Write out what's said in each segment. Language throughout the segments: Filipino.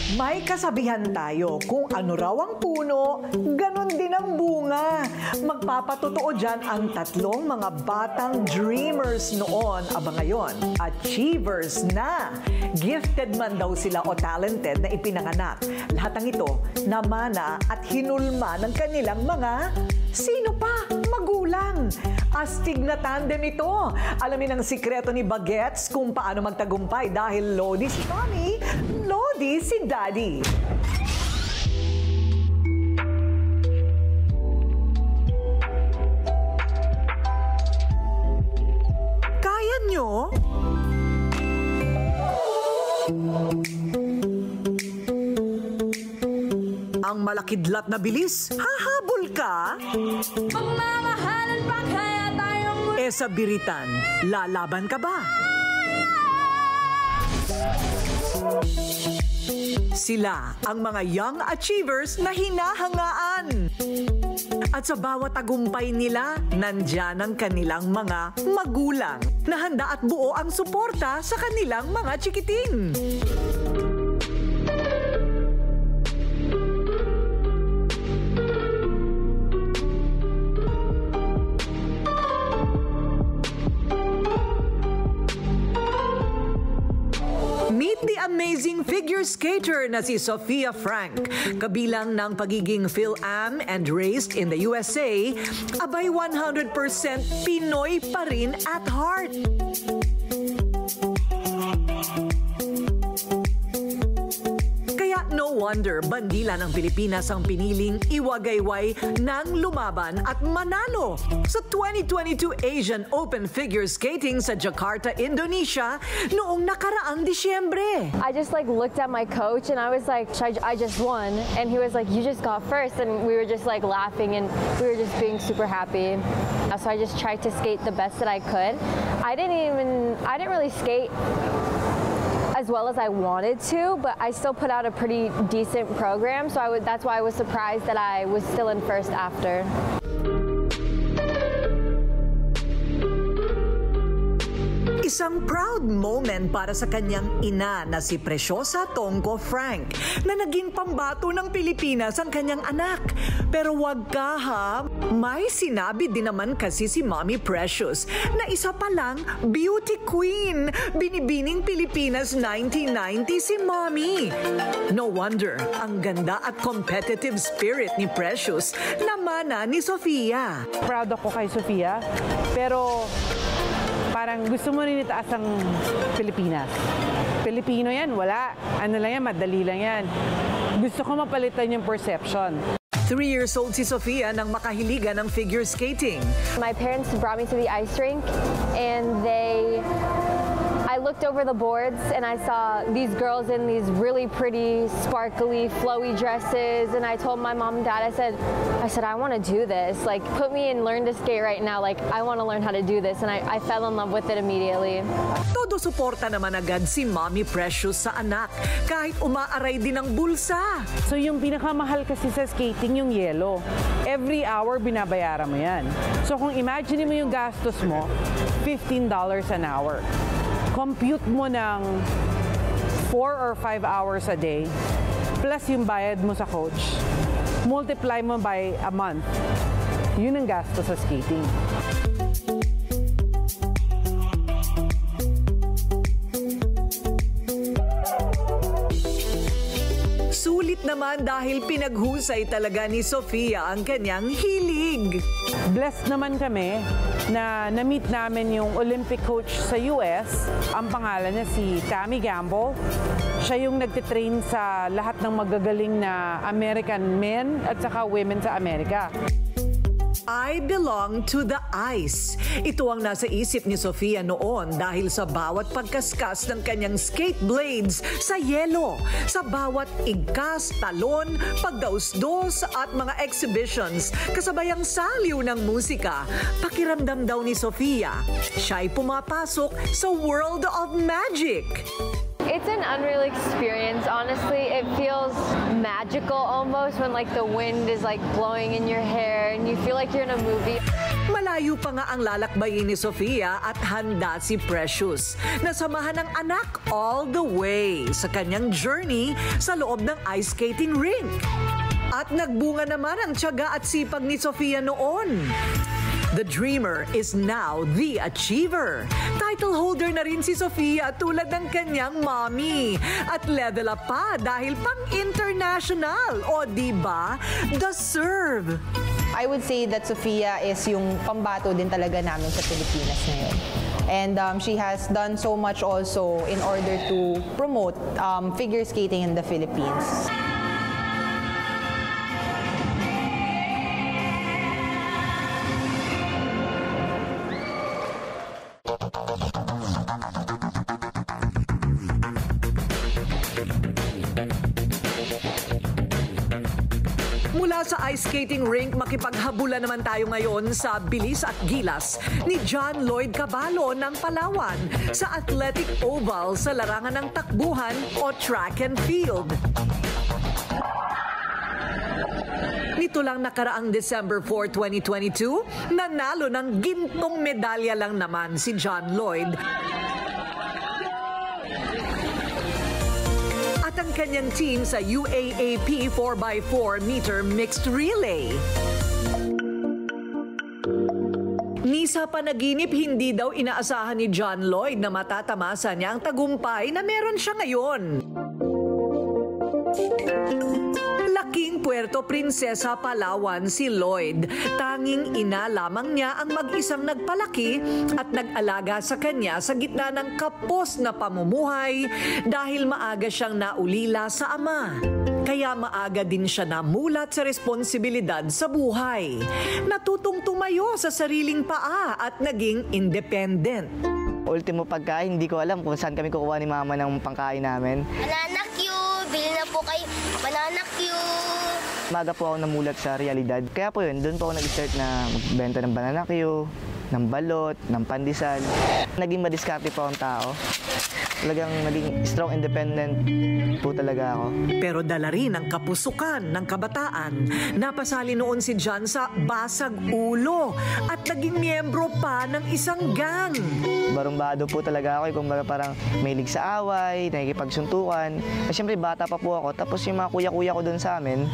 May kasabihan tayo, kung ano raw ang puno, ganon din ang bunga. Magpapatotoo dyan ang tatlong mga batang dreamers noon, aba ngayon, achievers na. Gifted man daw sila o talented na ipinanganak. Lahat ng ito, namana at hinulma ng kanilang mga sino pa? Magulang. Astig na tandem ito. Alamin ang sikreto ni Bagets kung paano magtagumpay dahil Lodi si Tommy, Lodi si Daddy. Kaya nyo? Ang malakidlat na bilis, hahabol ka? Pagmamahalan pa kaya tayong... Sa biritan, lalaban ka ba? Sila ang mga young achievers na hinahangaan. At sa bawat tagumpay nila, nandyan ang kanilang mga magulang na handa at buo ang suporta sa kanilang mga chikiting. Meet the amazing figure skater na si Sofia Frank. Kabilang ng pagiging Phil-Am and raised in the USA, abay 100% Pinoy pa rin at heart. No wonder, bandila ng Pilipinas ang piniling iwagayway ng lumaban at manalo sa 2022 Asian Open Figure Skating sa Jakarta, Indonesia noong nakaraang Disyembre. I just looked at my coach and I was like, I just won. And he was like, you just got first. And we were just laughing and we were just being super happy. So I just tried to skate the best that I could. I didn't really skate as well as I wanted to, but I still put out a pretty decent program, so that's why I was surprised that I was still in first after. Isang proud moment para sa kanyang ina na si Preciosa Tongko Frank na naging pambato ng Pilipinas ang kanyang anak. Pero wag ka ha, may sinabi din naman kasi si Mommy Precious na isa pa lang beauty queen. Binibining Pilipinas 1990 si Mommy. No wonder, ang ganda at competitive spirit ni Precious namana ni Sofia. Proud ako kay Sofia, pero parang gusto mo rin itaas ang Pilipinas. Pilipino yan, wala. Ano lang yan, madali lang yan. Gusto ko mapalitan yung perception. 3 years old si Sofia nang makahiligan ng figure skating. My parents brought me to the ice rink and I looked over the boards and I saw these girls in these really pretty, sparkly, flowy dresses, and I told my mom and dad, I said, I want to do this. Put me in learn to skate right now. I want to learn how to do this, and I fell in love with it immediately. Todo suporta naman agad si Mommy Precious sa anak, kahit umaaray din ang bulsa. So yung pinakamahal kasi sa skating, yung yelo. Every hour, binabayaran mo yan. So kung imagine mo yung gastos mo, $15 an hour. Compute mo ng 4 or 5 hours a day, plus yung bayad mo sa coach, multiply mo by a month. Yun ang gasto sa skating. Sulit naman dahil pinaghusay talaga ni Sofia ang kanyang hilig. Blessed naman kami na na-meet namin yung Olympic coach sa US. Ang pangalan niya si Tammy Gamble. Siya yung nagtitrain sa lahat ng magagaling na American men at saka women sa Amerika. I belong to the ice. Ito ang nasa isip ni Sofia noon dahil sa bawat pagkaskas ng kanyang skate blades sa yelo, sa bawat igkas, talon, pagdausdos at mga exhibitions, kasabay ang saliw ng musika. Pakiramdam daw ni Sofia, siya'y pumapasok sa world of magic. It's an unreal experience, honestly. It feels magical almost when the wind is blowing in your hair and you feel like you're in a movie. Malayo pa nga ang lalakbayin ni Sofia at handa si Precious na samahan ng anak all the way sa kanyang journey sa loob ng ice skating rink. At nagbunga naman ang tiyaga at sipag ni Sofia noon. The dreamer is now the achiever. Title holder na rin si Sofia tulad ng kanyang mommy. At level up pa dahil pang-international. O diba? The serve. I would say that Sofia is yung pambato din talaga namin sa Pilipinas ngayon. And she has done so much also in order to promote figure skating in the Philippines. Mula sa ice skating rink, makipaghabula naman tayo ngayon sa bilis at gilas ni John Lloyd Caballo ng Palawan sa Athletic Oval sa larangan ng takbuhan o track and field. Nito lang nakaraang December 4, 2022, nanalo ng gintong medalya lang naman si John Lloyd. At ang kanyang team sa UAAP 4x4 meter mixed relay. Ni sa panaginip, hindi daw inaasahan ni John Lloyd na matatamasa niya ang tagumpay na meron siya ngayon. Laking Puerto Princesa, Palawan si Lloyd. Tanging ina lamang niya ang mag-isang nagpalaki at nag-alaga sa kanya sa gitna ng kapos na pamumuhay dahil maaga siyang naulila sa ama. Kaya maaga din siya namulat sa responsibilidad sa buhay. Natutong tumayo sa sariling paa at naging independent. Ultimo pagkain, hindi ko alam kung saan kami kukuha ni mama ng pangkain namin. Banana Q, bili na po kay Banana Q. Maga po ako namulat sa realidad. Kaya po yun, doon po ako nag-start na magbenta ng banana Q, ng balot, ng pandesal. Naging madiskarte po ang tao. Talagang naging strong, independent po talaga ako. Pero dala rin ang kapusukan ng kabataan. Napasali noon si John sa Basag Ulo at naging miyembro pa ng isang gang. Barumbado po talaga ako. Kung parang mahilig sa away, nakikipagsuntukan. Siyempre, bata pa po ako. Tapos yung mga kuya-kuya ko doon sa amin,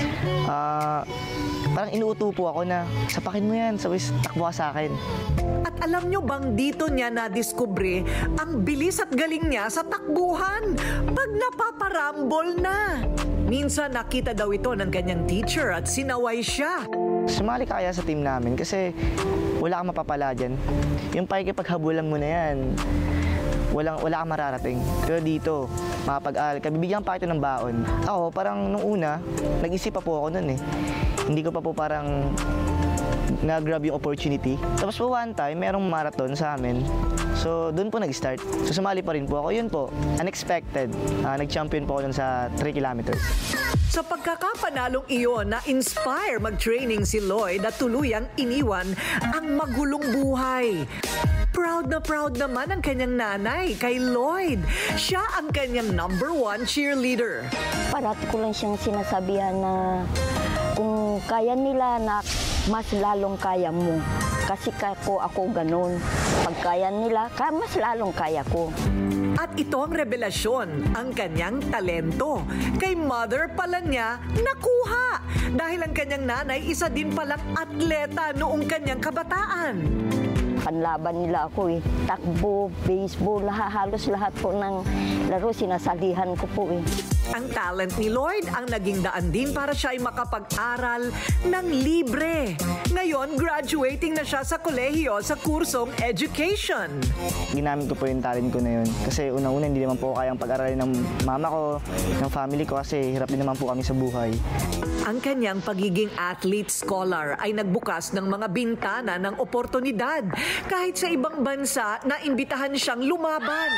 parang inuuto po ako na, sapakin mo yan, sabay takbo ka sa akin. At alam nyo bang dito niya nadiskubre ang bilis at galing niya sa takbuhan pag napaparambol na. Minsan nakita daw ito ng kanyang teacher at sinaway siya. Sumali ka kaya sa team namin kasi wala kang mapapala dyan. Yung pakikipaghabulan mo na yan, wala kang mararating. Pero dito, makapag-aral ka, bibigyan pa ito ng baon. Ako, parang nung una, nag-isip pa po ako nun eh. Hindi ko pa po parang na-grab yung opportunity. Tapos po one time, merong marathon sa amin. So, doon po nag-start. So, sumali pa rin po ako. Yun po, unexpected. Nag-champion po ako dun sa 3 kilometers. Sa pagkakapanalong iyon, na-inspire mag-training si Lloyd at tuluyang iniwan ang magulong buhay. Proud na proud naman ang kanyang nanay kay Lloyd. Siya ang kanyang #1 cheerleader. Parati ko lang siyang sinasabihan na kung kaya nila na mas lalong kaya mo. Kasi ako ganun. Pag kaya nila, mas lalong kaya ko. At ito ang revelasyon, ang kanyang talento. Kay mother pala niya nakuha. Dahil ang kanyang nanay isa din palang atleta noong kanyang kabataan. Panlaban nila ako eh. Takbo, baseball, halos lahat po ng laro sinasalihan ko po eh. Ang talent ni Lloyd ang naging daan din para siya ay makapag-aral ng libre. Ngayon, graduating na siya sa kolehiyo sa kursong education. Ginamit ko po yung talent ko na yun. Kasi unang-una, hindi naman po kayang pag-aralin ng mama ko, ng family ko kasi hirap din naman po kami sa buhay. Ang kanyang pagiging athlete scholar ay nagbukas ng mga bintana ng oportunidad. Kahit sa ibang bansa, naimbitahan siyang lumaban.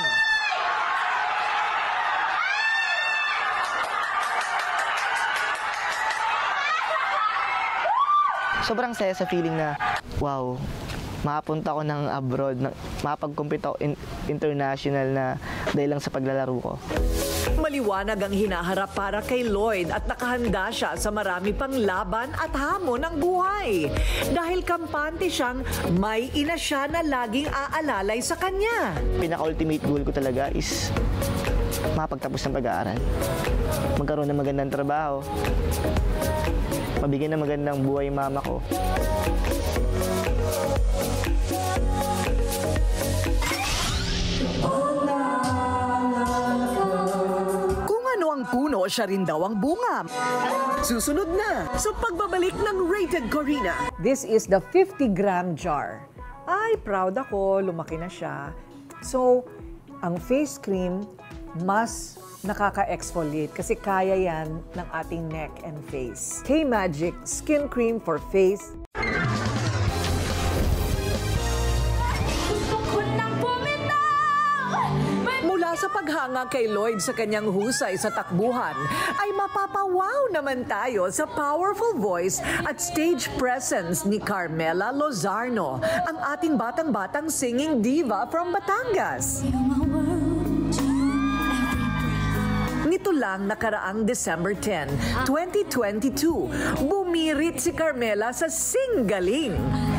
Sobrang saya sa feeling na, wow, makapunta ako ng abroad, makapag-compete ako international na dahil lang sa paglalaro ko. Maliwanag ang hinaharap para kay Lloyd at nakahanda siya sa marami pang laban at hamon ng buhay. Dahil kampante siyang may ina siya na laging aalalay sa kanya. Pinaka-ultimate goal ko talaga is makapagtapos ng pag-aaral. Magkaroon ng magandang trabaho. Mabigyan ng magandang buhay mama ko. Ang puno, siya rin daw ang bunga. Susunod na sa pagbabalik ng Rated Corina. This is the 50-gram jar. Ay, proud ako. Lumaki na siya. So, ang face cream, mas nakaka-exfoliate kasi kaya yan ng ating neck and face. K-Magic Skin Cream for Face. Mula sa paghanga kay Lloyd sa kanyang husay sa takbuhan, ay mapapawaw naman tayo sa powerful voice at stage presence ni Carmela Lozarno, ang ating batang-batang singing diva from Batangas. Nito lang nakaraang December 10, 2022, bumirit si Carmela sa Singgaling.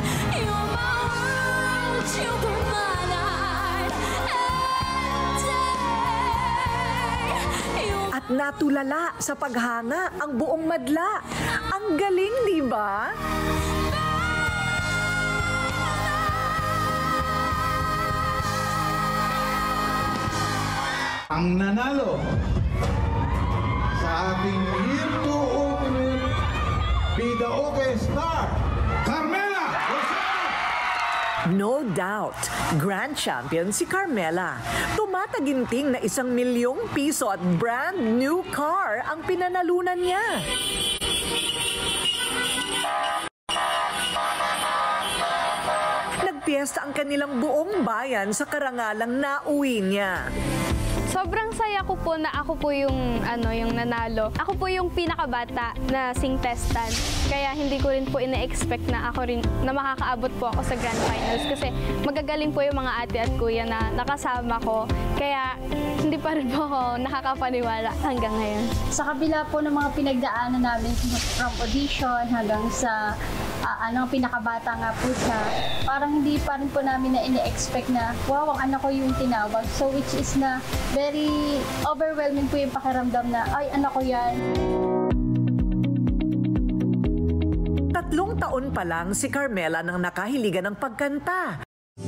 At natulala sa paghanga ang buong madla. Ang galing, di ba? Ang nanalo sa ating Year 2 Ultimate Bida Okay Star, Carmela Lozarno! No doubt, grand champion si Carmela. Tumataginting na 1 milyong piso at brand new car ang pinanalunan niya. Nagpiesta ang kanilang buong bayan sa karangalang nauwi niya. Sobrang saya ko po na ako po yung nanalo. Ako po yung pinakabata na singtestan. Kaya hindi ko rin po ina-expect na ako rin na makakaabot po ako sa grand finals kasi magagaling po yung mga ate at kuya na nakasama ko. Kaya hindi pa rin po ako nakakapaniwala hanggang ngayon. Sa kabila po ng mga pinagdaanan namin from audition hanggang sa pinakabata nga po siya, parang hindi pa rin po namin na ina-expect na wow, ang anak ko yung tinawag. So which is na very overwhelming po yung pakiramdam na ay, anak ko yan. 3 taon pa lang si Carmela nang nakahiligan ng pagkanta.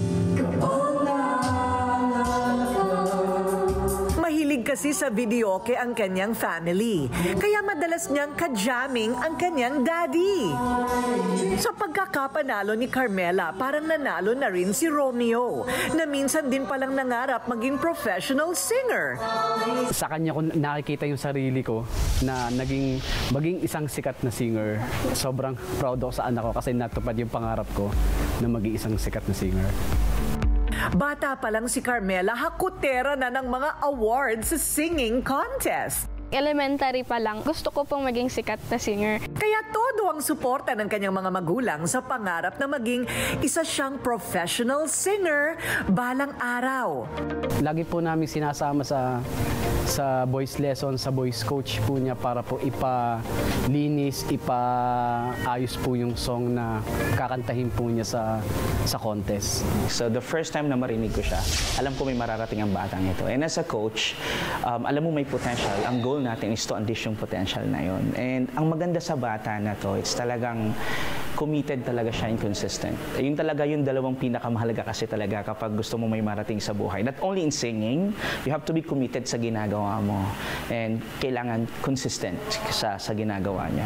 Mahilig kasi sa videoke ang kanyang family, kaya madalas niyang ka-jamming ang kanyang daddy. Sa pagkakapanalo ni Carmela, parang nanalo na rin si Romeo, na minsan din palang nangarap maging professional singer. Sa kanya ko nakikita yung sarili ko na maging isang sikat na singer. Sobrang proud ako sa anak ko kasi natupad yung pangarap ko na maging isang sikat na singer. Bata pa lang si Carmela, hakutera na ng mga awards sa singing contest. Elementary pa lang, gusto ko pong maging sikat na singer. Kaya todo ang suporta ng kanyang mga magulang sa pangarap na maging isa siyang professional singer balang araw. Lagi po namin sinasama sa voice lesson, sa voice coach po niya para po ipalinis, ipaayos po yung song na kakantahin po niya sa contest. So the first time na marinig ko siya, alam ko may mararating ang batang ito. And as a coach, alam mo may potential. Ang goal natin is to unleash yung potential na yun. And ang maganda sa bata na to, it's talagang committed talaga siya and consistent. Yun talaga yung dalawang pinakamahalaga kasi talaga kapag gusto mo may marating sa buhay. Not only in singing, you have to be committed sa ginagawa mo. And kailangan consistent sa ginagawa niya.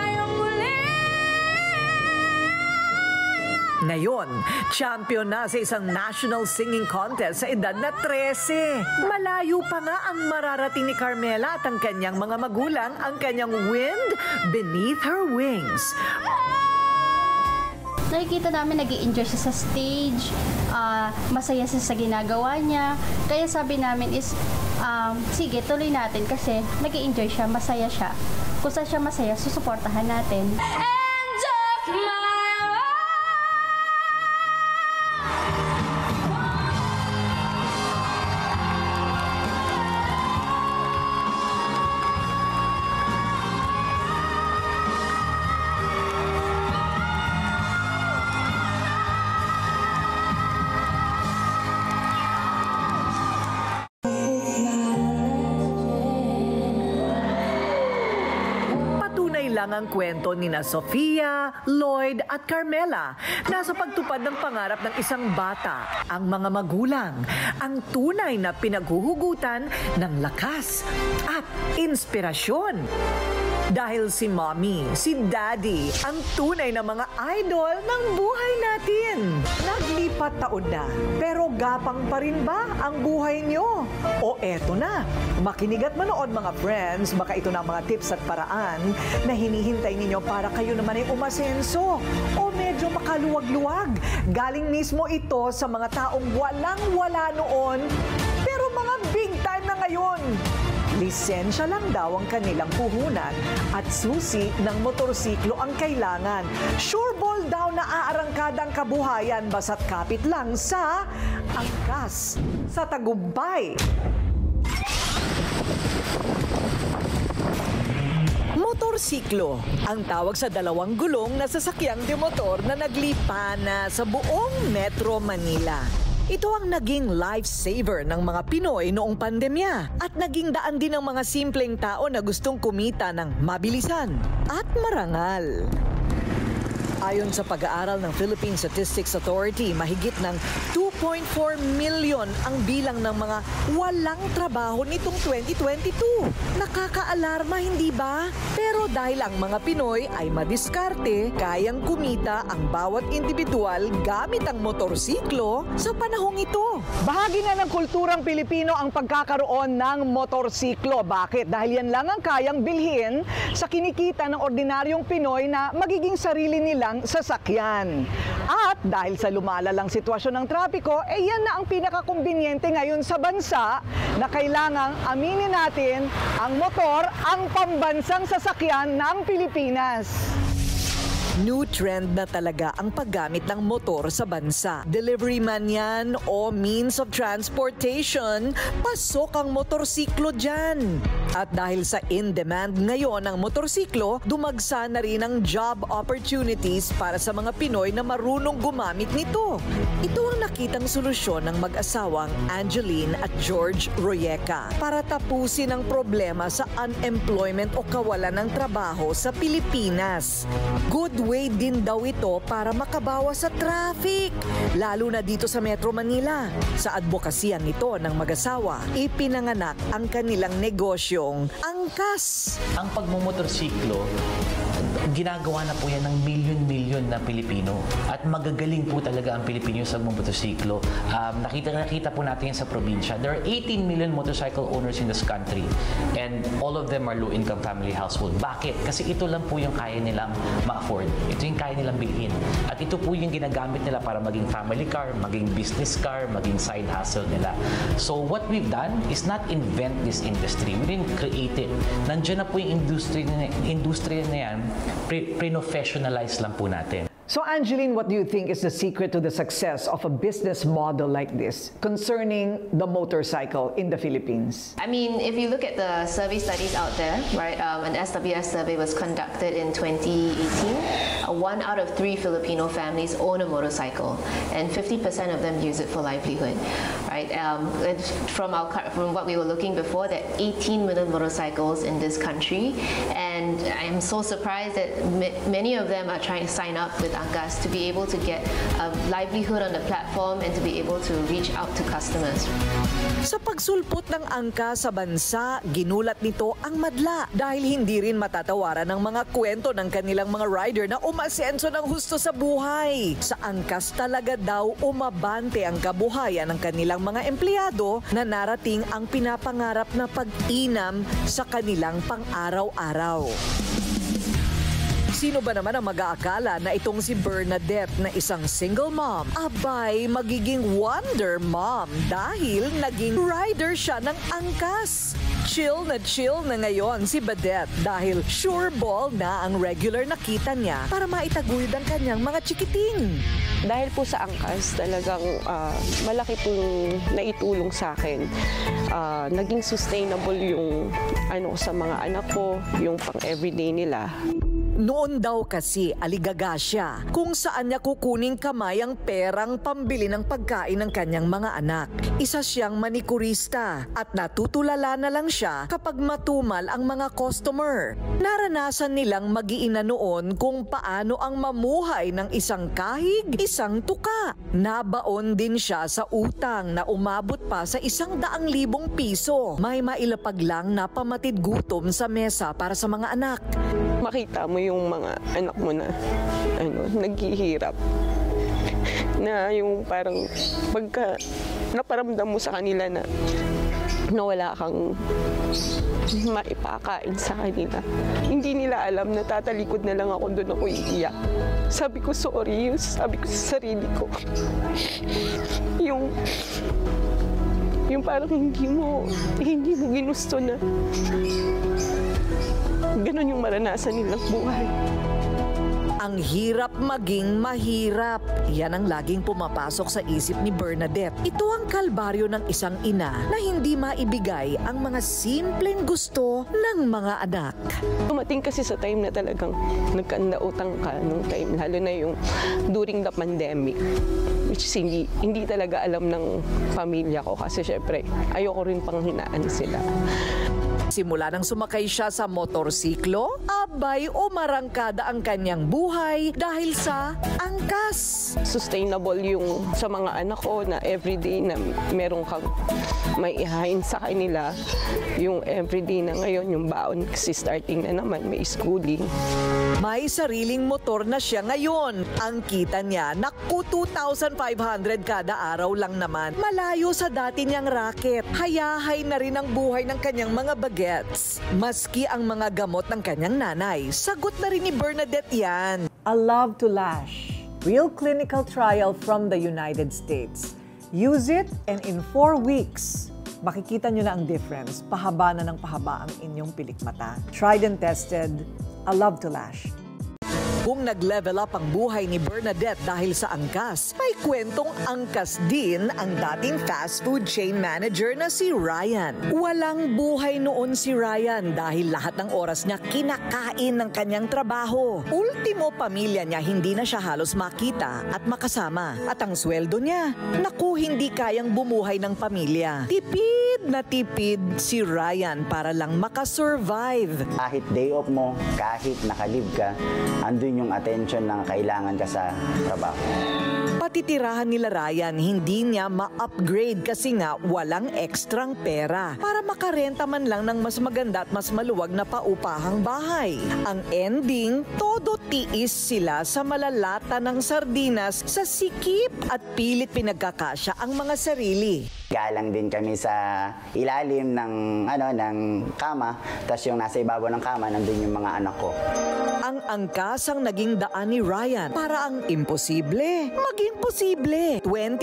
Ngayon, champion na sa isang national singing contest sa edad na 13. Malayo pa nga ang mararating ni Carmela at ang kanyang mga magulang ang kanyang Wind Beneath Her Wings. Nakikita namin nag-i-enjoy siya sa stage, masaya siya sa ginagawa niya. Kaya sabi namin is, sige, tuloy natin kasi nag-i-enjoy siya, masaya siya. Kung saan siya masaya, susuportahan natin. lang ang kwento ni Sofia, Lloyd at Carmela na sa pagtupad ng pangarap ng isang bata, ang mga magulang, ang tunay na pinaghuhugutan ng lakas at inspirasyon. Dahil si Mommy, si Daddy, ang tunay na mga idol ng buhay natin. Naglipat taon na, pero gapang pa rin ba ang buhay nyo? O eto na, makinig at manood mga friends, baka ito na ang mga tips at paraan na hinihintay ninyo para kayo naman ay umasenso o medyo makaluwag-luwag. Galing mismo ito sa mga taong walang-wala noon, pero mga big time na ngayon. Lisensya lang daw ang kanilang puhunan at susi ng motorsiklo ang kailangan. Sure ball daw na aarangkada ang kabuhayan basta't kapit lang sa angkas sa tagumpay. Motorsiklo, ang tawag sa dalawang gulong na sasakyang demotor na naglipana sa buong Metro Manila. Ito ang naging lifesaver ng mga Pinoy noong pandemya at naging daan din ng mga simpleng tao na gustong kumita ng mabilisan at marangal. Ayon sa pag-aaral ng Philippine Statistics Authority, mahigit ng 2.4 million ang bilang ng mga walang trabaho nitong 2022. Nakakaalarma, hindi ba? Pero dahil ang mga Pinoy ay madiskarte, kayang kumita ang bawat individual gamit ang motorsiklo sa panahong ito. Bahagi na ng kulturang Pilipino ang pagkakaroon ng motorsiklo. Bakit? Dahil yan lang ang kayang bilhin sa kinikita ng ordinaryong Pinoy na magiging sarili nilang sasakyan. At dahil sa lumalalang sitwasyon ng trapiko, yan na ang pinakakumbinyente ngayon sa bansa na kailangang aminin natin ang motor ang pambansang sasakyan ng Pilipinas. New trend na talaga ang paggamit ng motor sa bansa. Delivery man yan o means of transportation, pasok ang motorsiklo dyan. At dahil sa in-demand ngayon ng motorsiklo, dumagsa na rin ang job opportunities para sa mga Pinoy na marunong gumamit nito. Ito ang nakitang solusyon ng mag-asawang Angeline at George Royeca para tapusin ang problema sa unemployment o kawalan ng trabaho sa Pilipinas. Good way din daw ito para makabawas sa traffic, lalo na dito sa Metro Manila. Sa advokasyan nito ng mag-asawa, ipinanganak ang kanilang negosyong angkas. Ang pagmumotorsiklo, ginagawa na po yan ng milyon-milyon na Pilipino. At magagaling po talaga ang Pilipino sa motorsiklo. Nakita po natin yan sa probinsya. There are 18 million motorcycle owners in this country. And all of them are low-income family household. Bakit? Kasi ito lang po yung kaya nilang ma-afford. Ito yung kaya nilang bilhin. At ito po yung ginagamit nila para maging family car, maging business car, maging side hustle nila. So what we've done is not invent this industry. We didn't create it. Nandiyan na po yung industry na yan. Pre-professionalize lang po natin. So Angeline, what do you think is the secret to the success of a business model like this concerning the motorcycle in the Philippines? I mean, if you look at the survey studies out there, right, an SWS survey was conducted in 2018. 1 out of 3 Filipino families own a motorcycle, and 50% of them use it for livelihood, right? From what we were looking before, there are 18 million motorcycles in this country, and I'm so surprised that many of them are trying to sign up with Angkas to be able to get a livelihood on the platform and to be able to reach out to customers. Sa pagsulpot ng angkas sa bansa, ginulat nito ang madla dahil hindi rin matatawaran ng mga kwento ng kanilang mga rider na umasenso ng husto sa buhay. Sa angkas talaga daw umabante ang kabuhayan ng kanilang mga empleyado na narating ang pinapangarap na pag-inam sa kanilang pang-araw-araw. Sino ba naman ang mag-aakala na itong si Bernadette na isang single mom, abay magiging wonder mom dahil naging rider siya ng angkas. Chill na ngayon si Badette dahil sure ball na ang regular na kita niya para maitaguyod ang kanyang mga chikiting. Dahil po sa angkas, talagang malaki pong naitulong sa akin. Naging sustainable yung sa mga anak ko, yung pang everyday nila. Noon daw kasi aligaga siya kung saan niya kukuning kamay ang perang pambili ng pagkain ng kanyang mga anak. Isa siyang manikurista at natutulala na lang siya kapag matumal ang mga customer. Naranasan nilang mag-iina noon kung paano ang mamuhay ng isang kahig, isang tuka. Nabaon din siya sa utang na umabot pa sa 100,000 piso. May mailapag lang na pamatid gutom sa mesa para sa mga anak. Makita mo yung mga anak mo na naghihirap. Na yung parang pagka naparamdam mo sa kanila na wala kang maipakain sa kanila. Hindi nila alam na tatalikod na lang ako doon ako iiyak. Sabi ko sorry, sabi ko sa sarili ko. Yung parang hindi mo ginusto na ganun yung maranasan nilang buhay. Ang hirap maging mahirap. Yan ang laging pumapasok sa isip ni Bernadette. Ito ang kalbaryo ng isang ina na hindi maibigay ang mga simpleng gusto ng mga anak. Dumating kasi sa time na talagang nagkandautang ka nung time, lalo na yung during the pandemic. Which is hindi talaga alam ng pamilya ko kasi syempre ayoko rin pang hinaan sila. Simula nang sumakay siya sa motorsiklo, abay umarangkada ang kanyang buhay dahil sa angkas. Sustainable yung sa mga anak ko na everyday na meron kang may ihain sa kanila. Yung everyday na ngayon, yung baon kasi starting na naman, may schooling. May sariling motor na siya ngayon. Ang kita niya, naku 2,500 kada araw lang naman. Malayo sa dati niyang racket. Hayahay na rin ang buhay ng kanyang mga bagets. Maski ang mga gamot ng kanyang nanay, sagot na rin ni Bernadette yan. A Love to Lash. Real clinical trial from the United States. Use it and in 4 weeks, makikita nyo na ang difference. Pahaba na ng pahaba ang inyong pilikmata. Tried and tested. A Love to Lash. Kung nag-level up ang buhay ni Bernadette dahil sa angkas, may kwentong angkas din ang dating fast food chain manager na si Ryan. Walang buhay noon si Ryan dahil lahat ng oras niya kinakain ng kanyang trabaho. Ultimo, pamilya niya hindi na siya halos makita at makasama. At ang sweldo niya, naku, hindi kayang bumuhay ng pamilya. Tipid na tipid si Ryan para lang makasurvive. Kahit day off mo, kahit nakalib ka, andun yung attention na kailangan ka sa trabaho. Patitirahan nila Ryan, hindi niya ma-upgrade kasi nga walang ekstrang pera para makarenta man lang ng mas maganda at mas maluwag na paupahang bahay. Ang ending, todo tiis sila sa malalata ng sardinas sa sikip at pilit pinagkakasya ang mga sarili. Galang din kami sa ilalim ng kama, tapos yung nasa ibabaw ng kama, nandun yung mga anak ko. Ang angkas ang naging daan ni Ryan para ang imposible maging posible.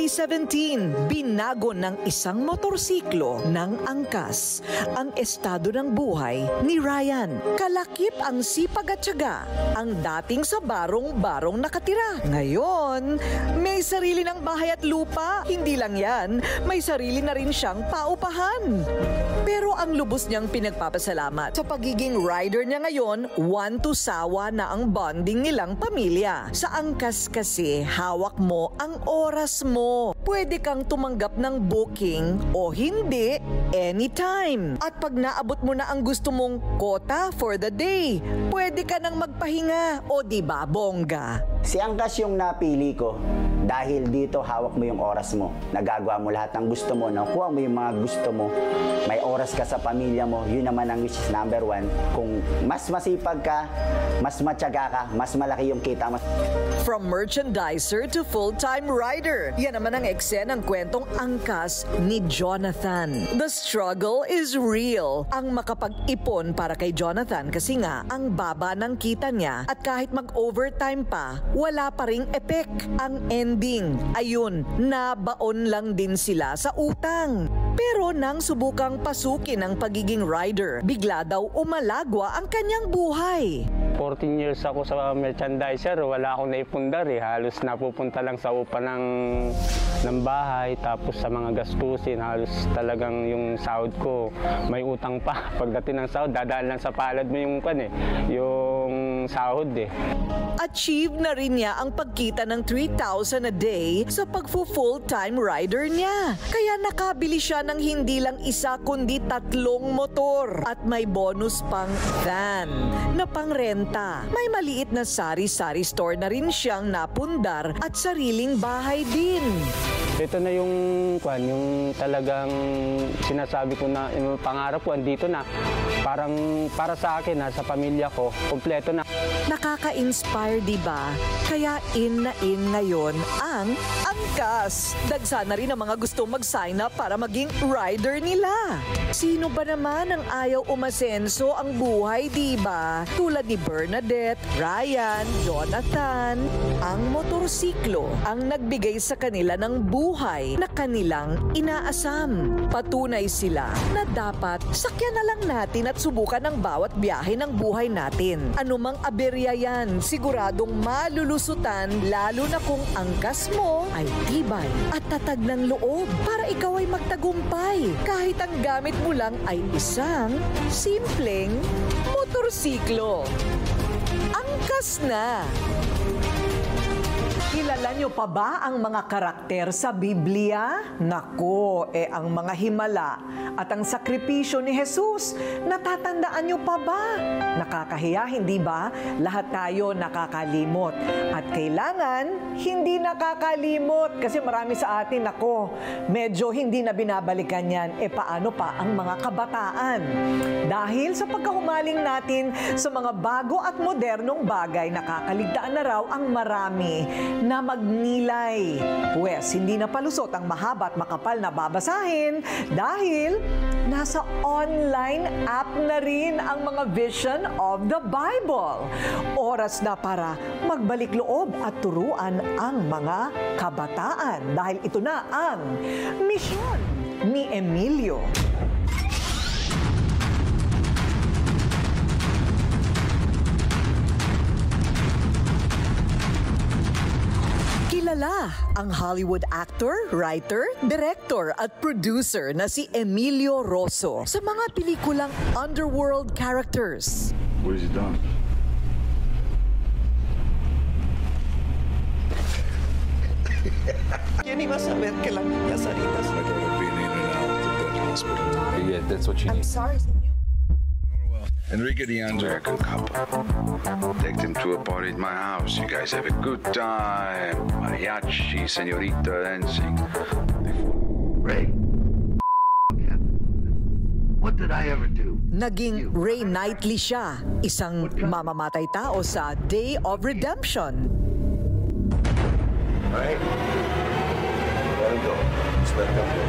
2017, binago ng isang motorsiklo ng angkas ang estado ng buhay ni Ryan. Kalakip ang sipag at tiyaga, ang dating sa barong-barong nakatira. Ngayon, may sarili ng bahay at lupa. Hindi lang yan, may sarili na rin siyang paupahan. Pero ang lubos niyang pinagpapasalamat sa pagiging rider niya ngayon, one to sawa na ang bonding nilang pamilya. Sa angkas kasi, hawak mo ang oras mo. Pwede kang tumanggap ng booking o hindi anytime. At pag naabot mo na ang gusto mong quota for the day, pwede ka nang magpahinga. O diba, bongga? Si angkas yung napili ko dahil dito hawak mo yung oras mo. Nagagawa mo lahat ng gusto mo, nakuha mo yung mga gusto mo. May oras ka sa pamilya mo, yun naman ang which is number 1. Kung mas masipag ka, mas matyaga ka, mas malaki yung kita mo. From merchandiser to full-time rider, yan naman ang eksena ng kwentong angkas ni Jonathan. The struggle is real. Ang makapag-ipon para kay Jonathan kasi nga ang baba ng kita niya at kahit mag-overtime pa, wala pa ring epek. Ang ending, ayun, nabaon lang din sila sa utang. Pero nang subukang pasukin ang pagiging rider, bigla daw umalagwa ang kanyang buhay. 14 years ako sa merchandiser, wala akong naipundar eh. Halos napupunta lang sa upa ng bahay, tapos sa mga gastusin, halos talagang yung sahod ko, may utang pa. Pagdating ng sahod, dadaan lang sa palad mo yung yung sahod eh. Achieve na rin niya ang pagkita ng 3,000 a day sa pagfu-full-time rider niya. Kaya nakabili siya ng hindi lang isa kundi 3 motor at may bonus pang van na pangrenta. May maliit na sari-sari store na rin siyang napundar at sariling bahay din. Ito na yung talagang sinasabi ko na yung pangarap ko andito na. Parang para sa akin, sa pamilya ko, kumpleto na. Nakaka-inspire, di ba? Kaya in na in ngayon ang angkas. Dagsa na rin ang mga gustong mag-sign up para maging rider nila. Sino ba naman ang ayaw umasenso ang buhay, di ba? Tulad ni Bernadette, Ryan, Jonathan. Ang motorsiklo ang nagbigay sa kanila ng buhay na kanilang inaasam. Patunay sila na dapat sakyan na lang natin at subukan ang bawat biyahe ng buhay natin. Anumang aberya yan, siguradong malulusutan lalo na kung angkas mo ay tibay at tatag ng loob para ikaw ay magtagumpay kahit ang gamit mo lang ay isang simpleng motorsiklo. Angkas na! Kilala niyo pa ba ang mga karakter sa Biblia? Nako, ang mga himala at ang sakripisyo ni Jesus. Natatandaan niyo pa ba? Nakakahiya, hindi ba? Lahat tayo nakakalimot. At kailangan, hindi nakakalimot. Kasi marami sa atin, nako, medyo hindi na binabalikan yan. Paano pa ang mga kabataan? Dahil sa pagkahumaling natin sa mga bago at modernong bagay, nakakaligtaan na raw ang marami na magnilay. Pwes, hindi na palusot ang mahaba at makapal na babasahin dahil nasa online app na rin ang mga vision of the Bible. Oras na para magbalik loob at turuan ang mga kabataan dahil ito na ang misyon ni Emilio. Kilala ang Hollywood actor, writer, director at producer na si Emilio Rosso sa mga pelikulang underworld characters. What has he done? ¿Quién iba a saber que la niña Sarita... My daughter being in and out of that hospital. Yeah, that's what you need. I'm sorry. Enrique D'Angelo, good couple. Take them to a party at my house. You guys have a good time. Mariachi, señorita dancing. Ray, what did I ever do? Naging Ray Knightley siya, isang mamamatay tao sa Day of Redemption. All right. Let him go. Just let him go.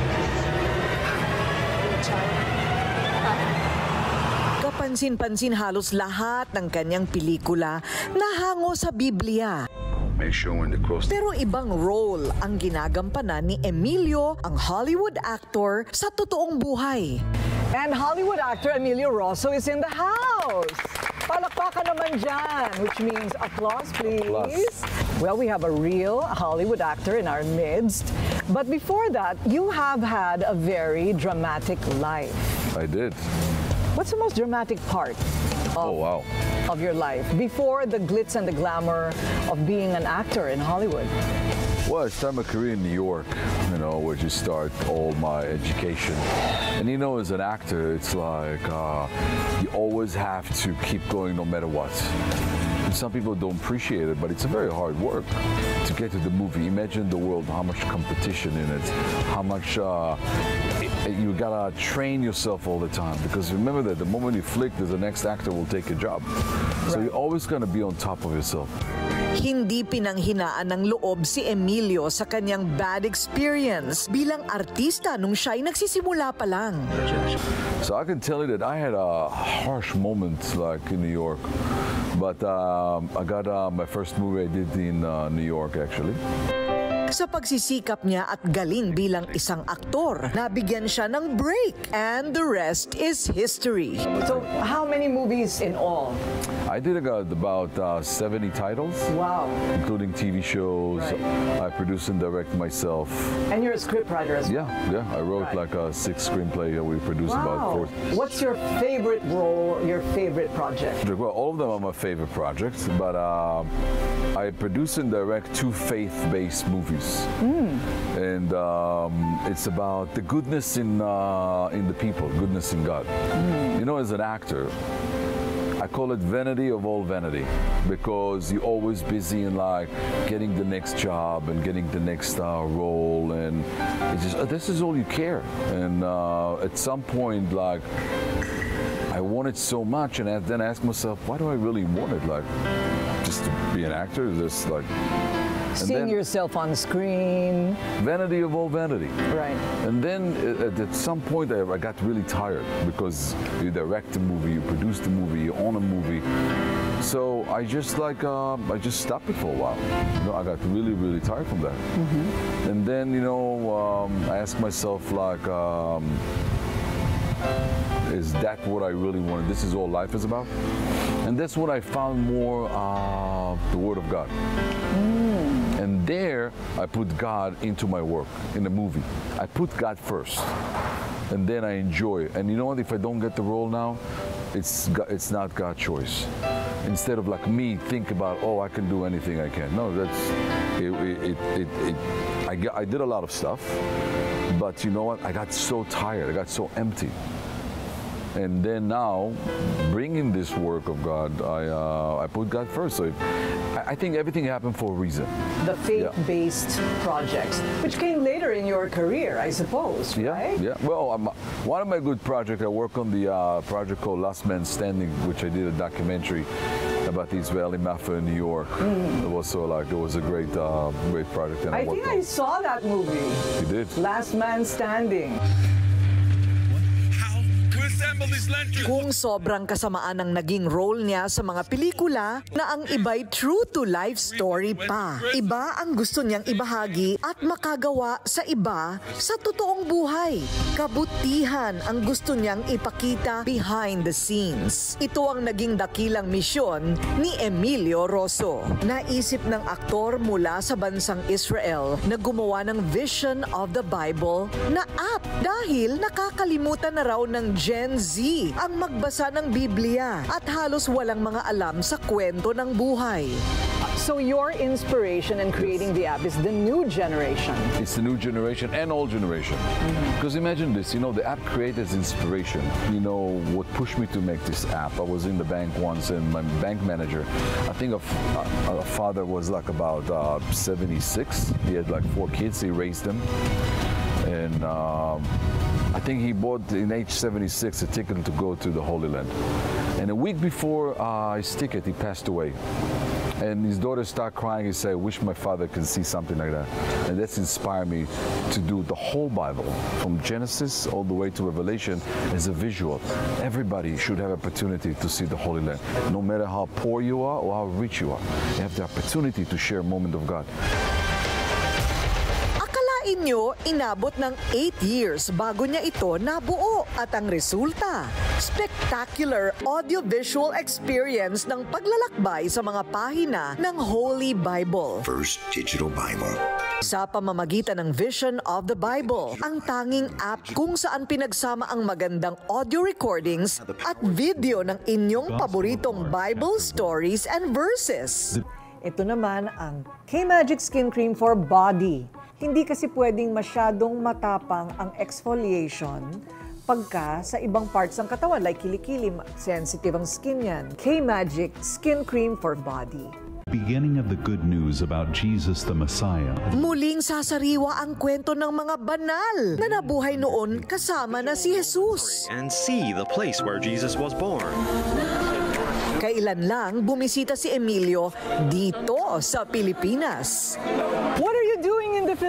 Kapansin-pansin halos lahat ng kanyang pelikula nahango sa Biblia. Make sure when the cross... Pero ibang role ang ginagampanan ni Emilio, ang Hollywood actor, sa totoong buhay. And Hollywood actor Emilio Rosso is in the house. Palakpakan naman dyan, which means applause, please. Applause. Well, we have a real Hollywood actor in our midst. But before that, you have had a very dramatic life. I did. What's the most dramatic part of your life before the glitz and the glamour of being an actor in Hollywood? Well, I started my career in New York, where you start all my education. And as an actor, it's like you always have to keep going no matter what. And some people don't appreciate it, but it's a very hard work to get to the movie. Imagine the world, how much competition in it, how much you gotta train yourself all the time. Because remember that the moment you flick, the next actor will take your job. So you're always gonna be on top of yourself. Hindi pinanghinaan ng loob si Emilio sa kanyang bad experience bilang artista nung siya'y nagsisimula pa lang. So I can tell you that I had a harsh moment like in New York. But I got my first movie I did in New York actually. Sa pagsisikap niya at galing bilang isang aktor, nabigyan siya ng break and the rest is history. So, how many movies in all? I did about 70 titles. Wow. Including TV shows. Right. I produce and direct myself. And you're a scriptwriter as well. Yeah. I wrote like a 6 screenplay that we produced about 4. What's your favorite role, your favorite project? Well, all of them are my favorite projects, but I produce and direct 2 faith-based movies. And it's about the goodness in the people, goodness in God. You know, as an actor, I call it vanity of all vanity, because you're always busy in like getting the next job and getting the next role, and it's just this is all you care. And at some point, like, I wanted so much, and then I asked myself, why do I really want it? Like, just to be an actor? Just like seeing yourself on screen. Vanity of all vanity. Right. And then at some point I got really tired, because you direct a movie, you produce the movie, you own a movie. So I just I just stopped it for a while. You know, I got really, really tired from that. And then, you know, I asked myself, like, is that what I really wanted? This is all life is about? And that's what I found more, the Word of God. And there, I put God into my work, in the movie. I put God first, and then I enjoy it. And you know what? If I don't get the role now, it's not God's choice. Instead of like me think about, oh, I can do anything I can. No, that's I did a lot of stuff, but you know what? I got so tired. I got so empty. And then now, bringing this work of God, I put God first. So I think everything happened for a reason. The faith-based projects, which came later in your career, I suppose, right? Yeah. Well, one of my good projects, I work on the project called Last Man Standing, which I did a documentary about the Israeli mafia in New York. It was it was a great project. And I think I saw that movie. You did? Last Man Standing. Kung sobrang kasamaan ang naging role niya sa mga pelikula na ang iba'y true-to-life story pa. Iba ang gusto niyang ibahagi at makagawa sa iba sa totoong buhay. Kabutihan ang gusto niyang ipakita behind the scenes. Ito ang naging dakilang misyon ni Emilio Rosso. Naisip ng aktor mula sa bansang Israel na gumawa ng Vision of the Bible na app dahil nakakalimutan na raw ng Gen Z ang magbasa ng Biblia at halos walang mga alam sa kwento ng buhay. So your inspiration in creating the app is the new generation. It's the new generation and old generation. Because imagine this, you know, the app created inspiration. You know, what pushed me to make this app? I was in the bank once, and my bank manager, I think a father was like about 76. He had like 4 kids. He raised them. And I think he bought in age 76 a ticket to go to the Holy Land. And a week before his ticket, he passed away. And his daughter started crying. He said, I wish my father could see something like that. And that's inspired me to do the whole Bible, from Genesis all the way to Revelation, as a visual. Everybody should have opportunity to see the Holy Land. No matter how poor you are or how rich you are, you have the opportunity to share a moment of God. Inyo, inabot ng 8 years bago niya ito nabuo at ang resulta, spectacular audiovisual experience ng paglalakbay sa mga pahina ng Holy Bible. First Digital Bible. Sa pamamagitan ng Vision of the Bible, ang tanging app kung saan pinagsama ang magandang audio recordings at video ng inyong paboritong Bible stories and verses. Ito naman ang K-Magic Skin Cream for Body. Hindi kasi pwedeng masyadong matapang ang exfoliation pagka sa ibang parts ng katawan, like kilikili, sensitive ang skin yan. K-Magic Skin Cream for Body. Beginning of the good news about Jesus the Messiah. Muling sasariwa ang kwento ng mga banal na nabuhay noon kasama na si Jesus. And see the place where Jesus was born. Kailan lang bumisita si Emilio dito sa Pilipinas. What are you doing in the Philippines?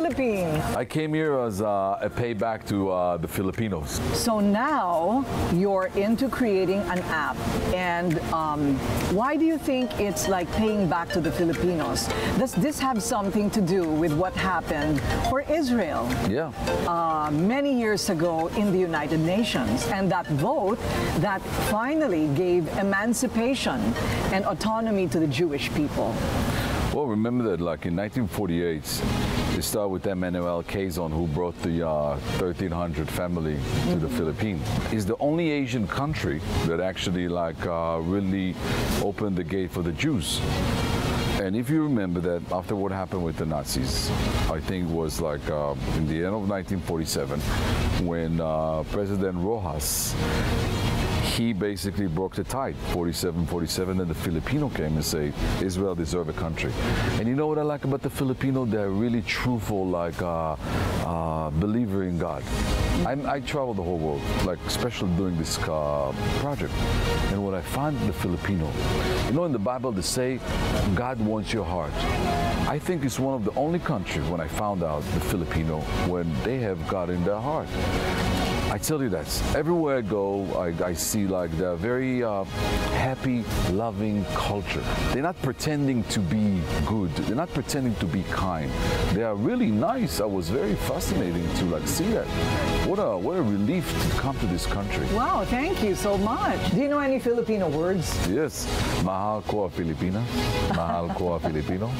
Philippines? I came here as a payback to the Filipinos. So now you're into creating an app. And why do you think it's like paying back to the Filipinos? Does this have something to do with what happened for Israel? Yeah. Many years ago in the United Nations, and that vote that finally gave emancipation and autonomy to the Jewish people. Well, remember that like in 1948, it started with Emmanuel Quezon, who brought the 1300 family to the Philippines. It's the only Asian country that actually really opened the gate for the Jews. And if you remember that after what happened with the Nazis, I think it was like in the end of 1947, when President Rojas, he basically broke the tide, 47, and the Filipino came and said, Israel deserves a country. And you know what I like about the Filipino? They're really truthful, believer in God. I travel the whole world, especially doing this project. And what I find in the Filipino, in the Bible they say, God wants your heart. I think it's one of the only countries when I found out the Filipino, when they have God in their heart. I tell you that everywhere I go, I see they're very happy, loving culture. They're not pretending to be good. They're not pretending to be kind. They are really nice. I was very fascinating to see that. What a relief to come to this country. Wow, thank you so much. Do you know any Filipino words? Yes. Mahal ko a Filipina. Mahal ko a Filipino.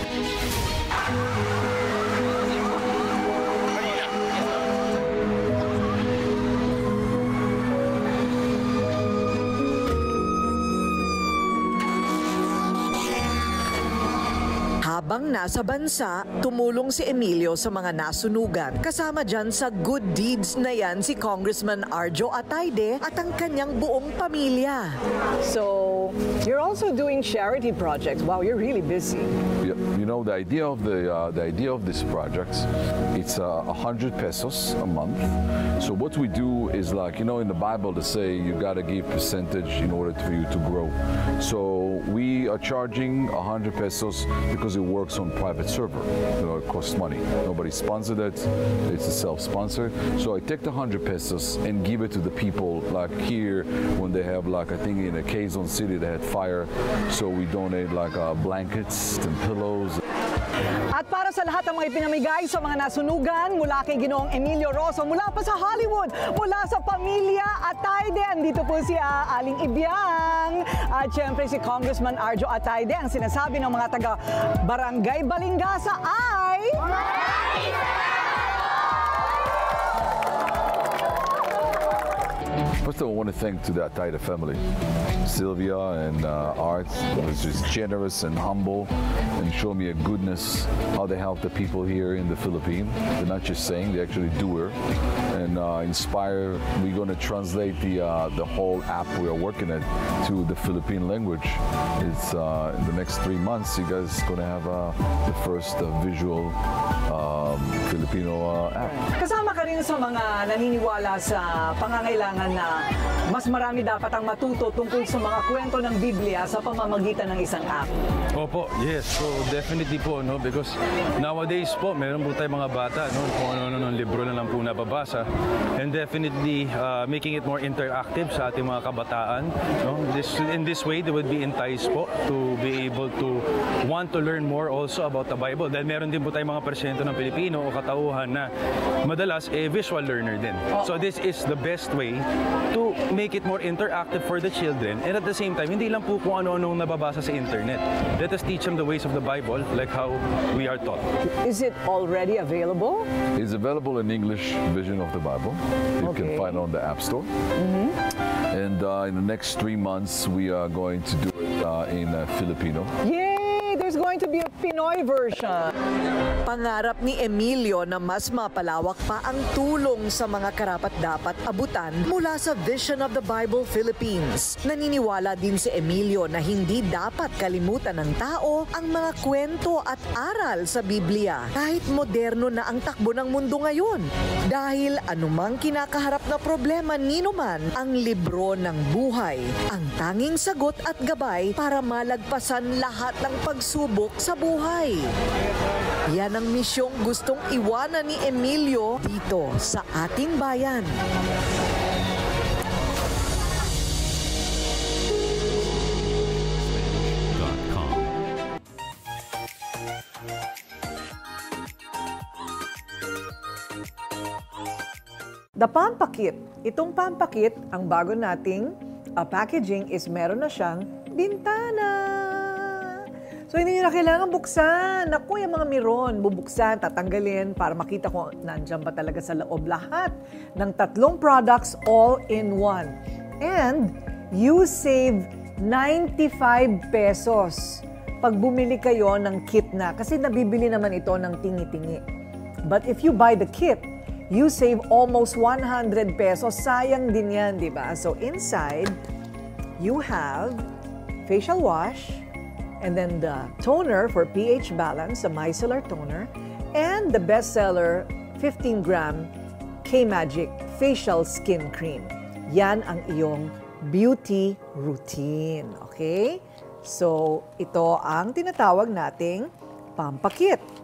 Habang nasa bansa, tumulong si Emilio sa mga nasunugan. Kasama dyan sa good deeds na yan si Congressman Arjo Atayde at ang kanyang buong pamilya. So, you're also doing charity projects. Wow, you're really busy. Yeah, the idea of this project, it's 100 pesos a month. So what we do is in the Bible they say you gotta give percentage in order for you to grow. So we are charging 100 pesos because it works on private server. It costs money. Nobody sponsored it. It's a self-sponsor. So I take the 100 pesos and give it to the people here when they have I think in a Quezon City they had fire. So we donate blankets and pillows. At para sa lahat ng mga ipinamigay sa mga nasunugan mula kay Ginoong Emilio Rosso, mula pa sa Hollywood, mula sa pamilya Atayde, andito po si Aling Ibiang. At syempre si Congressman Arjo Atayde, ang sinasabi ng mga taga Barangay Balingasa ay... First of all, I want to thank to the Atayde family, Sylvia and Art, which is generous and humble and show me a goodness, how they help the people here in the Philippines. They're not just saying, they actually do it. And inspire, we're going to translate the whole app we are working at to the Philippine language. It's in the next 3 months, you guys are going to have the first visual Filipino app. Kasama ka rin sa mga naniniwala sa pangangailangan na mas marami dapat ang matuto tungkol sa mga kwento ng Biblia sa pamamagitan ng isang app. Opo, yes. So definitely po, because nowadays po, meron po tayong mga bata, kung ano-ano ng libro na lang po nababasa. And definitely making it more interactive sa ating mga kabataan. In this way, they would be enticed po to be able to want to learn more also about the Bible. Dahil meron din po tayong mga presyento ng Pilipino o katauhan na madalas visual learner din. So this is the best way to make it more interactive for the children, and at the same time, hindi lang po kung ano-anong nababasa sa internet. Let us teach them the ways of the Bible, like how we are taught. Is it already available? It's available in English version of the Bible. You can find it on the App Store. And in the next 3 months, we are going to do it in Filipino. Yay! There's going to be a Pinoy version. Pangarap ni Emilio na mas mapalawak pa ang tulong sa mga karapat-dapat abutan mula sa Vision of the Bible Philippines. Naniniwala din si Emilio na hindi dapat kalimutan ng tao ang mga kwento at aral sa Biblia kahit moderno na ang takbo ng mundo ngayon. Dahil anumang kinakaharap na problema ninuman, ang libro ng buhay ang tanging sagot at gabay para malagpasan lahat ng pagsubok subok sa buhay. Yan ang misyong gustong iwanan ni Emilio dito sa ating bayan. The Pampakit. Itong Pampakit, ang bago nating packaging is meron na siyang bintana. So, hindi nyo na kailangan buksan. Naku, yung mga miron, bubuksan, tatanggalin para makita kung nandyan ba talaga sa loob lahat ng 3 products all in one. And you save 95 pesos pag bumili kayo ng kit na. Kasi nabibili naman ito ng tingi-tingi. But if you buy the kit, you save almost 100 pesos. Sayang din yan, di ba? So inside, you have facial wash, and then the toner for pH balance, the micellar toner, and the bestseller 15-gram K-Magic Facial Skin Cream. Yan ang iyong beauty routine. Okay? So, ito ang tinatawag nating Pampakit.